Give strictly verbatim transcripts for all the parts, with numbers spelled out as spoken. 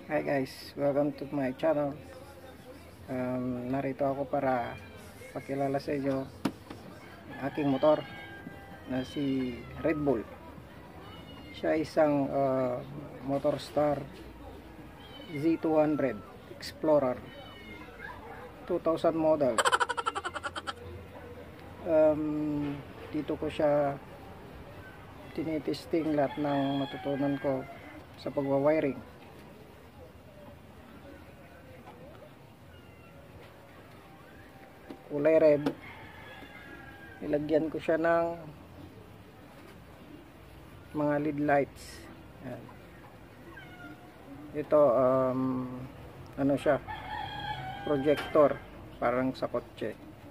Hi guys, welcome to my channel. Um, narito ako para pakilala sa inyo ang aking motor na si Red Bull. Siya isang uh, Motorstar Z two hundred Explorer two thousand model. Um, dito ko siya tinitesting lahat ng matutunan ko sa pagwa-wiring. Kulay red, nilagyan ko siya ng mga L E D lights. Yan. Ito um, ano siya, projector, parang sa kotse.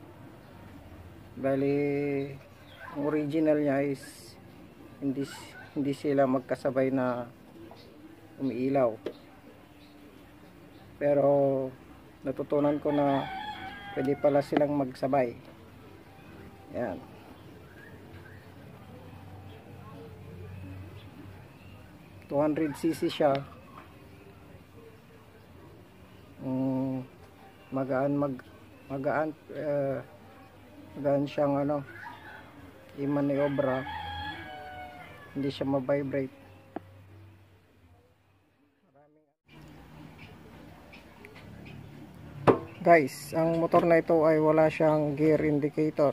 Bali ang original niya is hindi, hindi sila magkasabay na umiilaw, pero natutunan ko na pwede pala silang magsabay. Yan. two hundred c c siya. Um, magaan mag magaan uh, magaan siyang ano, i-maniobra. Hindi siya ma-vibrate. Guys, ang motor na ito ay wala siyang gear indicator.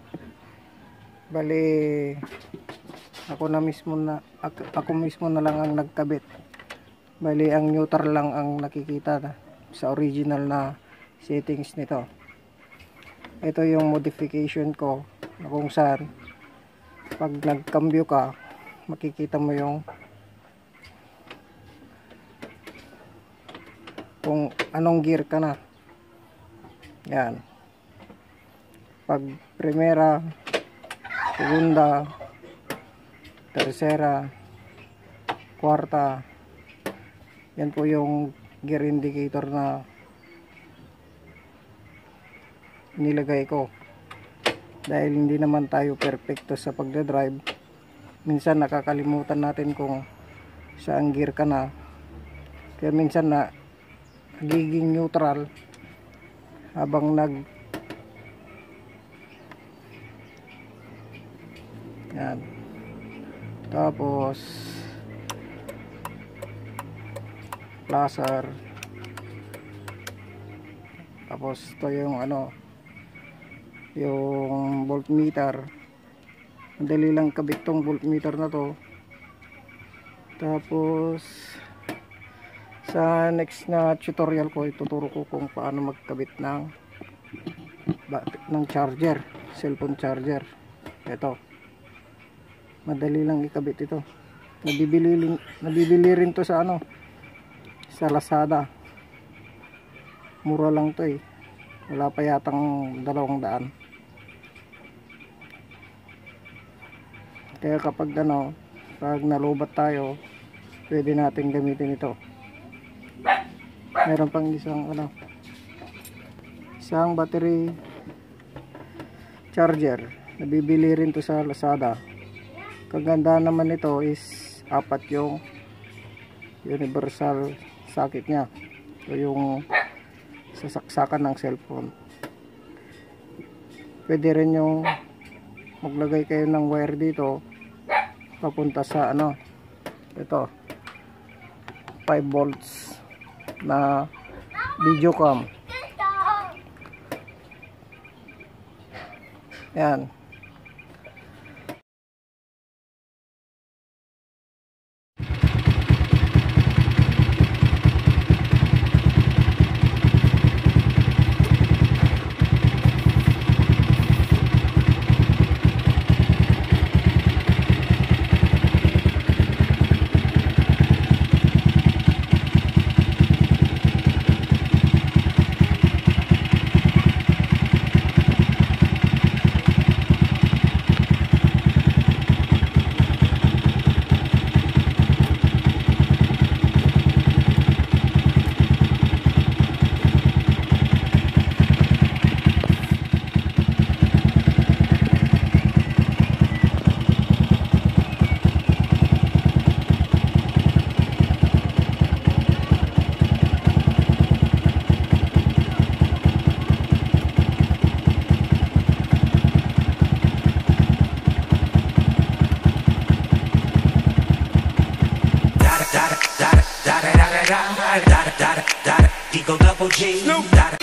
Bali ako na mismo na ako, ako mismo na lang ang nagkabit. Bali ang neutral lang ang nakikita na, sa original na settings nito. Ito yung modification ko na kung saan pag nagcambio ka, makikita mo yung kung anong gear ka na. Yan. Pag primera, segunda, tercera, kwarta, yan po yung gear indicator na nilagay ko. Dahil hindi naman tayo perfecto sa pagdadrive, minsan nakakalimutan natin kung saan gear ka na. Kaya minsan na nagiging neutral habang nag yan. Tapos placer, tapos ito yung ano, yung voltmeter. Madali lang kabit tong voltmeter na to. Tapos sa next na tutorial ko, ituturo ko kung paano magkabit ng ng charger, cellphone charger. Ito, madali lang ikabit ito. Nabibili, nabibili rin to sa ano, sa Lazada. Mura lang to eh. Wala pa yatang dalawang daan. Kaya kapag ano, pag nalubat tayo, pwede natin gamitin ito. Meron pang isang ano, isang battery charger. Nabibili rin to sa Lazada. Kagandahan naman nito is apat yung universal socket nya, o yung sasaksakan ng cellphone. Pwede rin yung maglagay kayo ng wire dito papunta sa ano, ito five volts na video cam. Yan. Eagle Double G.